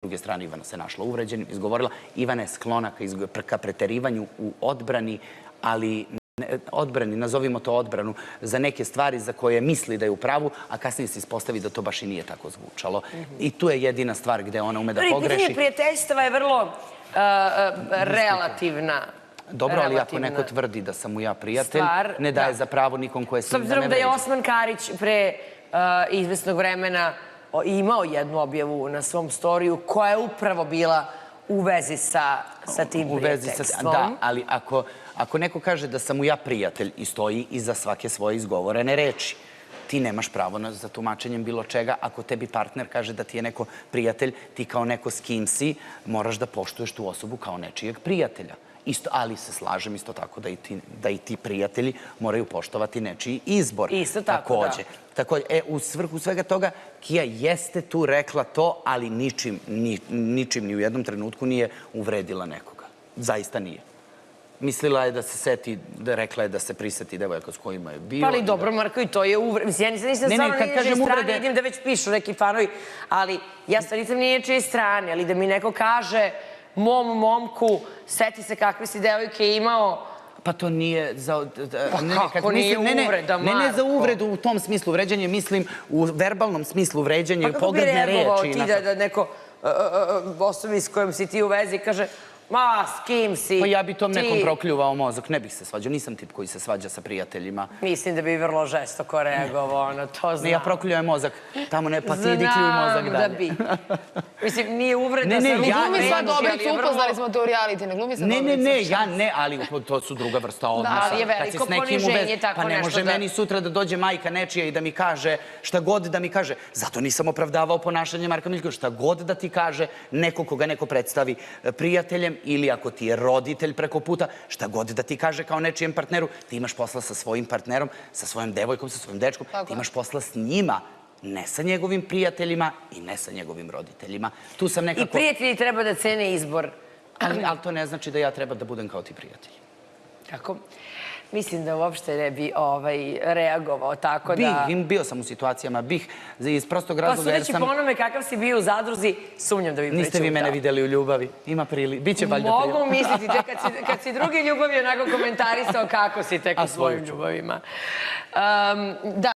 druge strane Ivana se našla uvređenim, izgovorila. Ivana je sklona ka preterivanju u odbrani, ali odbrani, nazovimo to odbranu, za neke stvari za koje misli da je u pravu, a kasnije se ispostavi da to baš i nije tako zvučalo. I tu je jedina stvar gde ona ume da pogreši. Pitanje prijateljstva je vrlo relativna. Dobro, ali ako neko tvrdi da sam mu ja prijatelj, ne daje za pravo nikom koje s njim da me vređa. S obzirom da je Osman Karić pre izvesnog vremena imao jednu objavu na svom storiju koja je upravo bila u vezi sa tim prijateljstvom. Da, ali ako neko kaže da sam mu ja prijatelj i stoji iza svake svoje izgovorene reči, ti nemaš pravo za tumačenjem bilo čega. Ako tebi partner kaže da ti je neko prijatelj, ti kao neko s kim si, moraš da poštuješ tu osobu kao nečijeg prijatelja. Ali se slažem isto tako da i ti prijatelji moraju poštovati nečiji izbor. Isto tako, da. Takođe, u svrhu svega toga, Kija jeste tu rekla to, ali ničim ni u jednom trenutku nije uvredila nekoga. Zaista nije. Mislila je da se seti, rekla je da se priseti devojaka s kojima je bio. Pa ali dobro, Marko, i to je uvred. Mislim, ja nisam stvarno niječe strane, vidim da već pišu neki fanovi, ali ja stvarno nisam niječe strane, ali da mi neko kaže mom momku, seti se kakve si devojke imao. Pa to nije za... Pa kako nije uvreda, Marko? Ne za uvredu u tom smislu vređanje, mislim u verbalnom smislu vređanje, pogrdne reči. Pa kako bi reagovao ti da neko osobi s kojom si ti u vezi kaže ma, s kim si? Pa ja bi tom nekom prokljuvao mozak, ne bih se svađao. Nisam tip koji se svađa sa prijateljima. Mislim da bi vrlo žestoko reagovao na to, znam. Ne, ja prokljujem mozak. Tamo ne, pa ti idi kljuj mozak dalje. Znam da bi. Mislim, nije uvreda. Ne glumi sad Dobricu, upoznali smo to u reality, ne glumi sad Dobricu. Ne, ja ne, ali to su druga vrsta odnosa. Da, ali je veliko poniženje tako nešto. Pa ne može meni sutra da dođe majka nečija i da mi kaže šta god da mi kaže. Zato nisam opravdavao ponašanje Marka Miljkovića. Šta god da ti kaže neko koga neko predstavi prijateljem ili ako ti je roditelj preko puta, šta god da ti kaže kao nečijem partneru, ti imaš posla sa svojim partnerom, sa svojom devojkom, sa svojim dečkom, ti imaš posla s njima, ne sa njegovim prijateljima i ne sa njegovim roditeljima. Tu sam nekako... I prijatelji treba da cene izbor. Ali to ne znači da ja treba da budem kao ti prijatelji. Tako? Mislim da uopšte ne bi reagovao tako da... Bio sam u situacijama, iz prostog razloga jer sam... Pa sudeći po onome kakav si bio u zadruzi, sumnjam da bi pričao. Niste vi mene videli u ljubavi. Ima prili. Biće valjda prili. Mogu misliti, kad si drugi ljubavi onako komentarisao kako si tek u svojim ljubavima. Da.